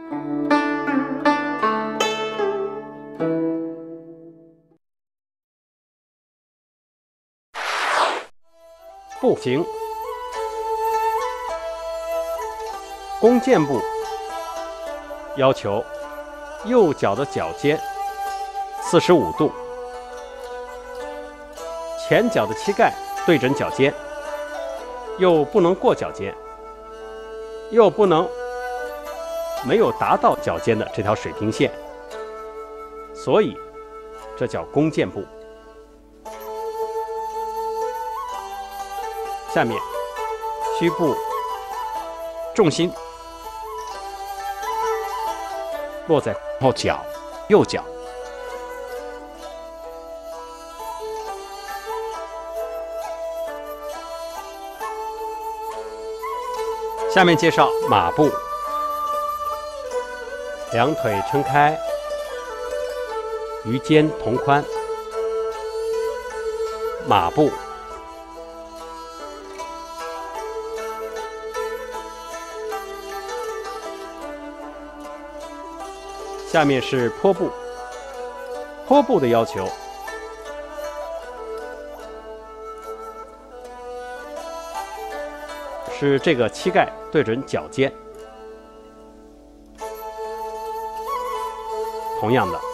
步行。弓箭步要求右脚的脚尖45度，前脚的膝盖对准脚尖，又不能过脚尖，又不能没有达到脚尖的这条水平线，所以这叫弓箭步。下面虚步，重心落在后脚，右脚。下面介绍马步，两腿撑开，与肩同宽。马步。下面是坡步，坡步的要求是这个膝盖对准脚尖，同样的。